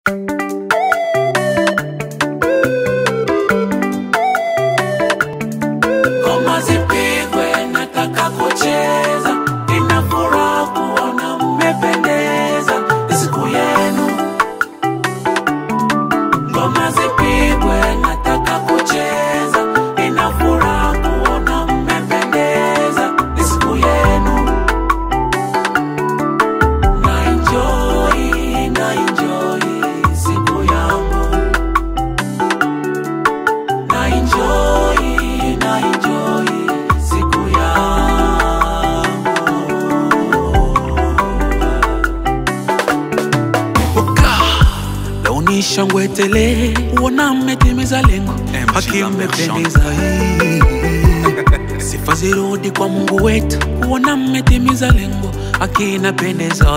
Ngoma zipigwe, nataka kucheza. Nina furaha kuona mmependeza, ni siku yenu. Ngoma zipigwe, nataka kucheza. Nina furaha kuona mmependeza, ni siku yenu. Na enjoy siku yangu. Na enjoy siku yangu. Uka launi shangwe tele, uona mmetimiza lengo, haki mmependeza. Sifa zirudi kwa Mungu wetu, uona mmetimiza lengo, haki inapendeza.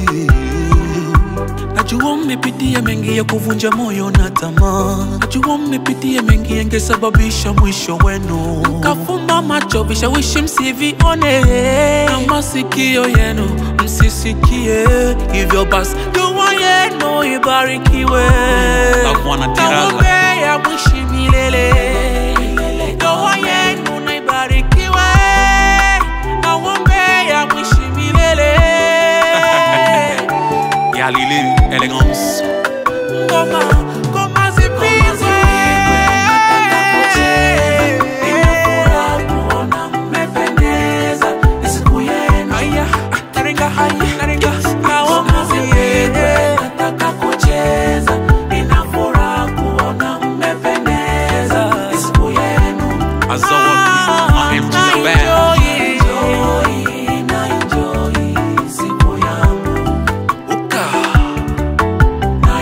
Najua mmepitia mengi ya kuvunja moyo na tamaa. Najua mmepitia mengi yangesababisha mwisho wenu. Mkafumba macho vishawishi msivione, na masikio yenu msisikie. Hivyo basi dua yenu ibarikiwe. Naombea mwishi milele. Dua yenu na ibarikiwe. Naombea mwishi milele. Yalili, elegance. Ngoma zipigwe, nataka kucheza. Nina furaha kuona mmependeza, ni siku yenu. Ngoma zipigwe, nataka kucheza. Nina furaha kuona mmependeza, ni siku yenu. Na enjoy siku yangu. Na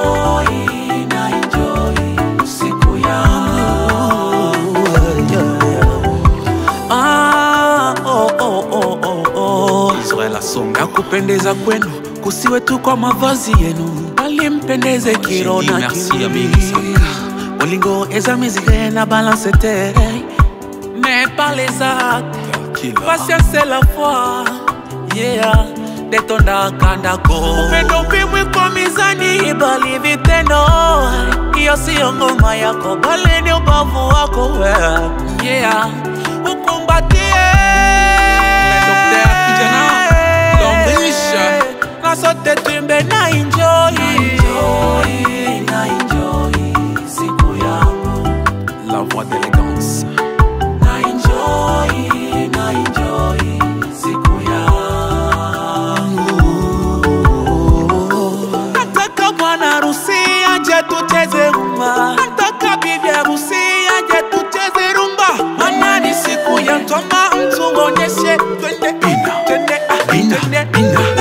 enjoy siku yangu. Israel Asonga. Na kupendeza kwenu kusiwe tu kwa mavazi yenu, bali mpendeze kiro na kimbi. Olingo eza mizire na balance terre, mais pas les actes. Patience c'est la foi, yeah. Detonda kandako upendo pimwi kwa mizani, bali vitendo. Iyo siyo ngoma yako, bali ni ubavu wako, yeah. Ukumbatie na sote tuimbe na enjoy siku yangu. La voix d'élégance. Na enjoy siku yangu. Nataka bwana harusi aje tucheze rumba. Nataka bibi harusi aje tucheze rumba. Maana ni siku ya ndoa, mtu onyeshe twende twende.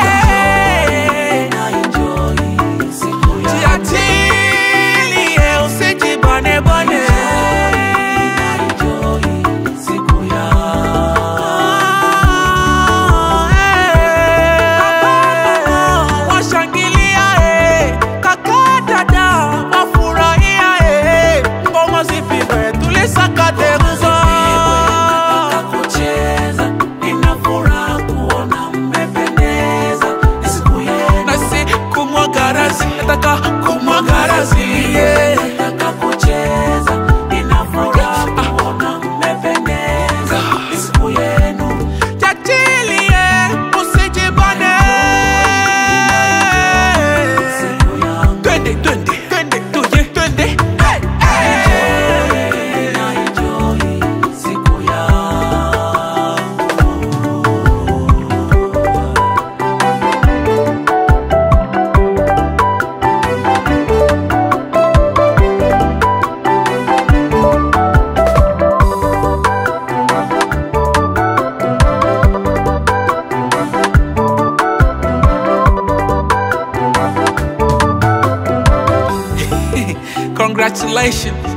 Nataka kumwagarazi, nataka kucheza. Nina furaha kuona mmependeza, ni siku yenu. Jatilie usijibane. Siku yangu. Twende tuje twende. Na enjoy siku yangu. Congratulations.